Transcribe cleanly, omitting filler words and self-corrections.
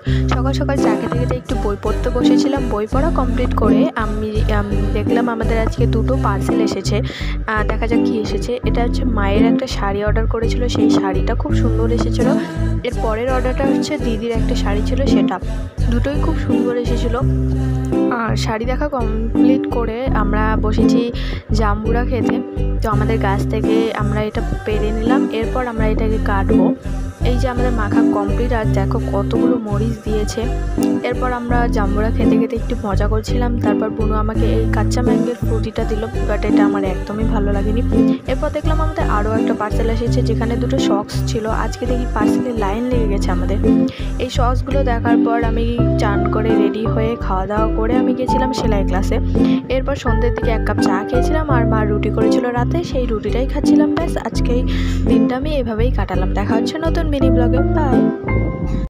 সকাল সকাল চা খেতে খেতে একটু বই পড়তে বসেছিলাম। বই পড়া কমপ্লিট করে আমি দেখলাম আমাদের আজকে দুটো পার্সেল এসেছে। দেখা যাক কী এসেছে। এটা হচ্ছে মায়ের একটা শাড়ি অর্ডার করেছিল, সেই শাড়িটা খুব সুন্দর এসেছিলো। এর পরের অর্ডারটা হচ্ছে দিদির একটা শাড়ি ছিল, সেটা দুটোই খুব সুন্দর এসেছিলো। আর শাড়ি দেখা কমপ্লিট করে আমরা বসেছি জাম্বুরা খেতে। তো আমাদের গাছ থেকে আমরা এটা পেরে নিলাম, এরপর আমরা এটাকে কাটবো। এই যে আমাদের মাখা কমপ্লিট, আর দেখো কতগুলো মরিচ দিয়েছে। এরপর আমরা জাম্বুরা খেতে খেতে একটু মজা করছিলাম। তারপর বুনু আমাকে এই কাঁচা ম্যাঙ্গোর ফ্রুটিটা দিল, বাট এটা আমার একদমই ভালো লাগেনি। এরপর দেখলাম আমাদের আরও একটা পার্সেল এসেছে, যেখানে দুটো সক্স ছিল। আজকে দেখি পার্সেলের লাইন লেগে গেছে আমাদের। এই সক্সগুলো দেখার পর আমি চান করে রেডি হয়ে খাওয়া দাওয়া করে আমি গেছিলাম সেলাই ক্লাসে। এরপর সন্ধ্যের দিকে 1 কাপ চা খেয়েছিলাম, আর মা রুটি করেছিল রাতে, সেই রুটিটাই খাচ্ছিলাম। ব্যাস আজকেই দিনটা আমি এভাবেই কাটালাম। দেখা হচ্ছে নতুন মিনি ব্লগে। বাই।